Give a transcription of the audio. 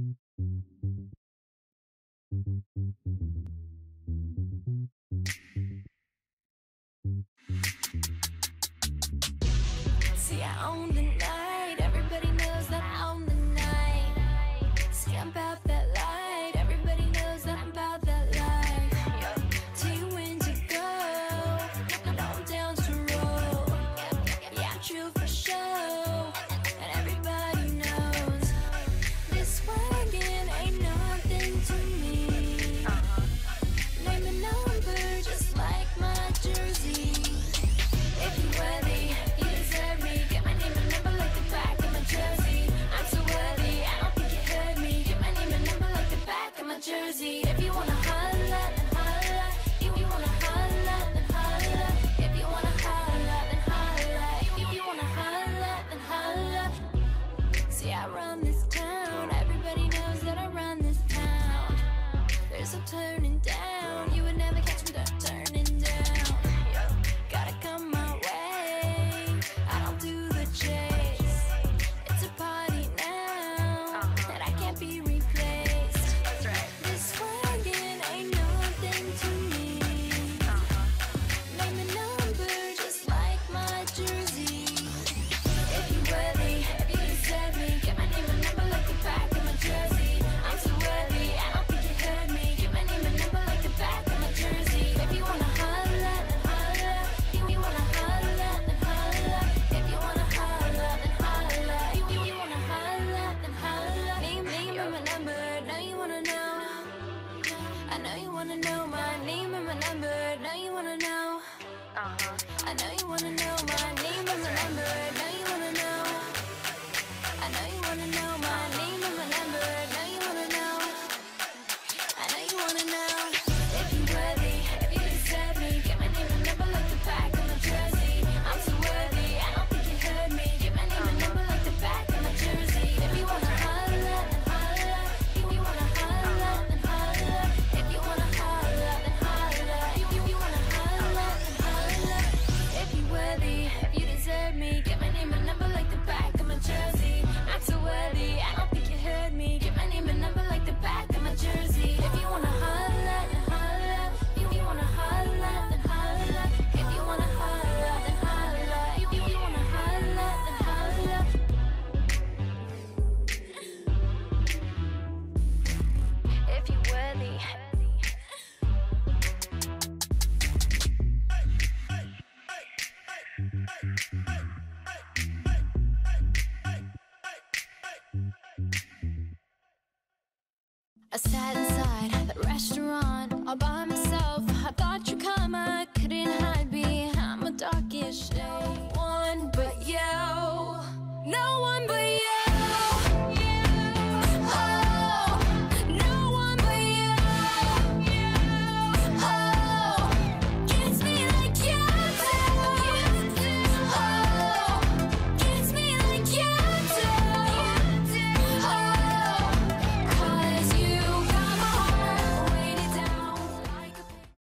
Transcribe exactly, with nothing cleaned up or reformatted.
See, I own the night. Everybody knows that I own the night. See, I'm about that light. Everybody knows that I'm about that life. Tell you when to go, and I'm down to roll. Yeah, true for show, and everybody knows this wagon ain't nothing to me. Name a number just like my jersey. If you worthy, you deserve me. Get my name and number like the back of my jersey. I'm so worthy, I don't think you heard me. Get my name and number like the back of my jersey. If you wanna holla, then holla. If you wanna holla, then holla. If you wanna holla, then holla. If you wanna holla, then holla. See, I run this town. Everybody knows that I run this town. There's no turning down.